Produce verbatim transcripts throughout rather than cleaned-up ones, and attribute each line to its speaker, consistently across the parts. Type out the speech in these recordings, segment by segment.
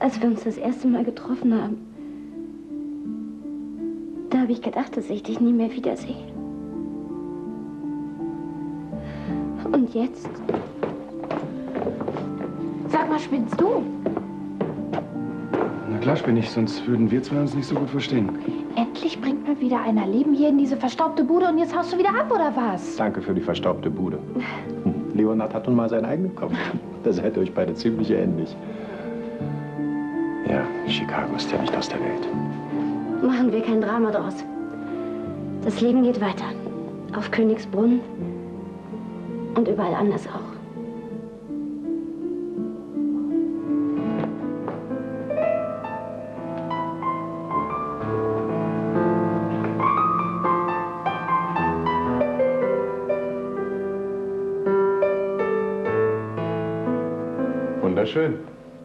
Speaker 1: Als wir uns das erste Mal getroffen haben, da habe ich gedacht, dass ich dich nie mehr wiedersehe. Und jetzt? Sag mal, spinnst du?
Speaker 2: Na klar spinne ich, sonst würden wir zwei uns nicht so gut verstehen.
Speaker 3: Endlich bringt mal wieder einer Leben hier in diese verstaubte Bude und jetzt haust du wieder ab, oder was?
Speaker 4: Danke für die verstaubte Bude. Leonhard hat nun mal seinen eigenen Kopf. Da seid ihr euch beide ziemlich ähnlich. Ja, Chicago ist ja nicht aus der Welt.
Speaker 1: Machen wir kein Drama draus. Das Leben geht weiter. Auf Königsbrunn und überall anders auch.
Speaker 2: Wunderschön.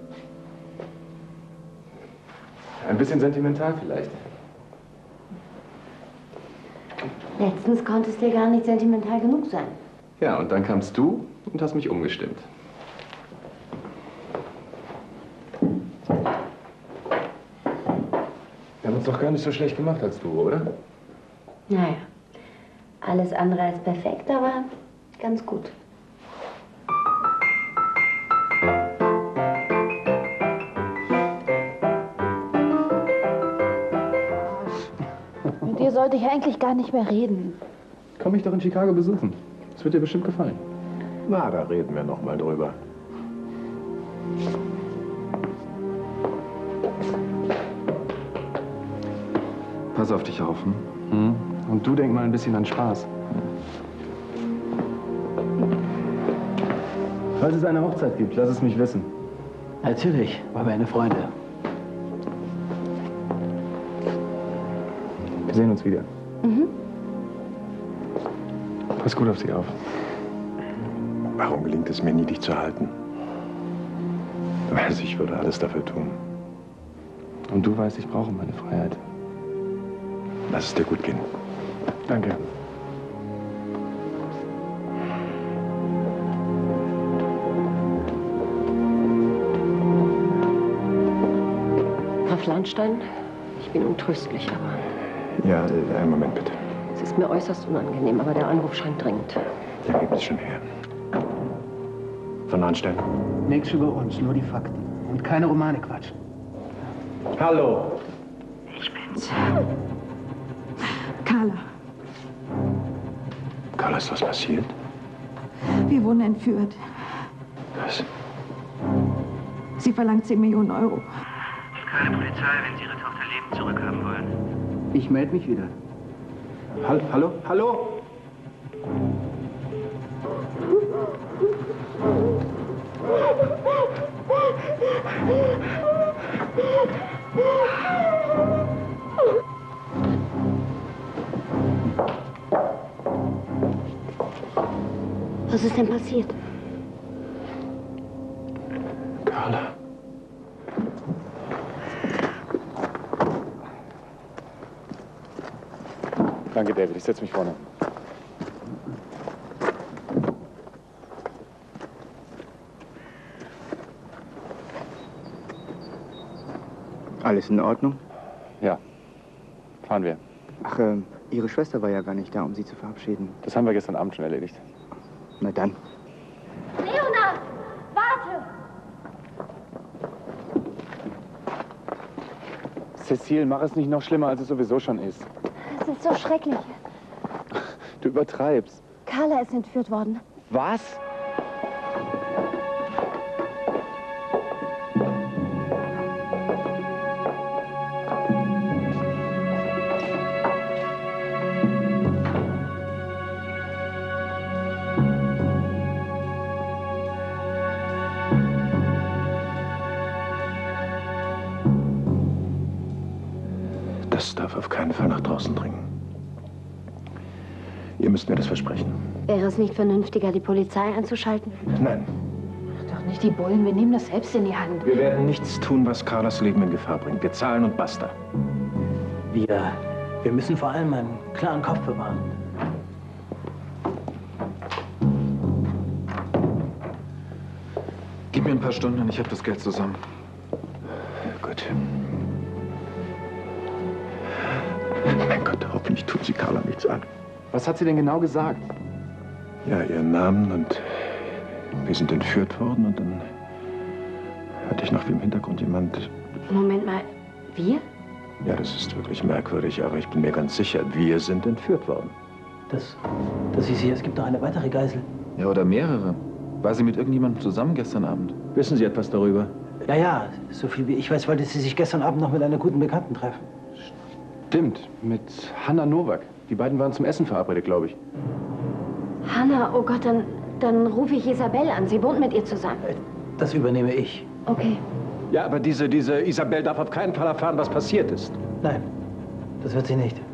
Speaker 2: Ein bisschen sentimental vielleicht.
Speaker 1: Letztens konnte es dir gar nicht sentimental genug sein.
Speaker 2: Ja, und dann kamst du und hast mich umgestimmt. Wir haben uns doch gar nicht so schlecht gemacht als du, oder?
Speaker 1: Naja, alles andere als perfekt, aber ganz gut.
Speaker 3: Mit dir sollte ich eigentlich gar nicht mehr reden.
Speaker 2: Komm mich doch in Chicago besuchen. Das wird dir bestimmt gefallen.
Speaker 4: Na, da reden wir noch mal drüber.
Speaker 2: Pass auf dich auf. Hm? Und du denk mal ein bisschen an Spaß. Falls es eine Hochzeit gibt, lass es mich wissen.
Speaker 5: Natürlich, weil wir eine Freunde.
Speaker 2: Wir sehen uns wieder.
Speaker 1: Mhm.
Speaker 2: Pass gut auf sie auf.
Speaker 4: Warum gelingt es mir nie, dich zu halten? Du weißt, ich würde alles dafür tun.
Speaker 2: Und du weißt, ich brauche meine Freiheit.
Speaker 4: Lass es dir gut gehen.
Speaker 2: Danke.
Speaker 6: Graf Lahnstein, ich bin untröstlich, aber...
Speaker 4: Ja, einen Moment bitte.
Speaker 6: Es ist mir äußerst unangenehm, aber der Anruf scheint dringend.
Speaker 4: Der gibt es schon her. Von Lahnstein.
Speaker 5: Nichts über uns, nur die Fakten. Und keine Romane quatschen.
Speaker 4: Hallo.
Speaker 7: Ich bin's. Carla.
Speaker 4: Carla, ist was passiert?
Speaker 7: Wir wurden entführt.
Speaker 4: Was?
Speaker 7: Sie verlangt zehn Millionen Euro.
Speaker 8: Keine Polizei, wenn Sie Ihre Tochter lebend zurückhaben wollen.
Speaker 5: Ich melde mich wieder.
Speaker 4: Hallo? Hallo? Hallo?
Speaker 1: Was ist denn passiert?
Speaker 4: Carla.
Speaker 2: Danke, David. Ich setze mich vorne.
Speaker 9: Alles in Ordnung?
Speaker 2: Ja. Fahren wir.
Speaker 9: Ach, äh, Ihre Schwester war ja gar nicht da, um Sie zu verabschieden.
Speaker 2: Das haben wir gestern Abend schon erledigt.
Speaker 9: Na dann.
Speaker 3: Leonhard, warte!
Speaker 2: Cecile, mach es nicht noch schlimmer, als es sowieso schon ist.
Speaker 3: Es ist so schrecklich.
Speaker 2: Du übertreibst.
Speaker 3: Carla ist entführt worden.
Speaker 2: Was?
Speaker 4: Das darf auf keinen Fall nach draußen dringen. Ihr müsst mir das versprechen.
Speaker 1: Wäre es nicht vernünftiger, die Polizei einzuschalten?
Speaker 4: Nein.
Speaker 3: Doch nicht die Bullen, wir nehmen das selbst in die Hand.
Speaker 4: Wir werden nichts tun, was Carlas Leben in Gefahr bringt. Wir zahlen und basta.
Speaker 5: Wir, wir müssen vor allem einen klaren Kopf bewahren.
Speaker 10: Gib mir ein paar Stunden und ich habe das Geld zusammen.
Speaker 4: Gut. Mein Gott, hoffentlich tut sie Carla nichts an.
Speaker 2: Was hat sie denn genau gesagt?
Speaker 4: Ja, ihren Namen und wir sind entführt worden und dann hatte ich noch wie im Hintergrund jemand.
Speaker 1: Moment mal, wir?
Speaker 4: Ja, das ist wirklich merkwürdig, aber ich bin mir ganz sicher, wir sind entführt worden.
Speaker 5: Das, das ist hier, es gibt noch eine weitere Geisel.
Speaker 10: Ja, oder mehrere. War sie mit irgendjemandem zusammen gestern Abend?
Speaker 4: Wissen Sie etwas darüber?
Speaker 5: Ja, ja, so viel wie ich weiß, wollte sie sich gestern Abend noch mit einer guten Bekannten treffen.
Speaker 2: Stimmt, mit Hanna Nowak. Die beiden waren zum Essen verabredet, glaube ich.
Speaker 1: Hanna, oh Gott, dann, dann rufe ich Isabel an. Sie wohnt mit ihr zusammen.
Speaker 5: Das übernehme ich.
Speaker 1: Okay.
Speaker 4: Ja, aber diese, diese Isabel darf auf keinen Fall erfahren, was passiert ist.
Speaker 5: Nein, das wird sie nicht.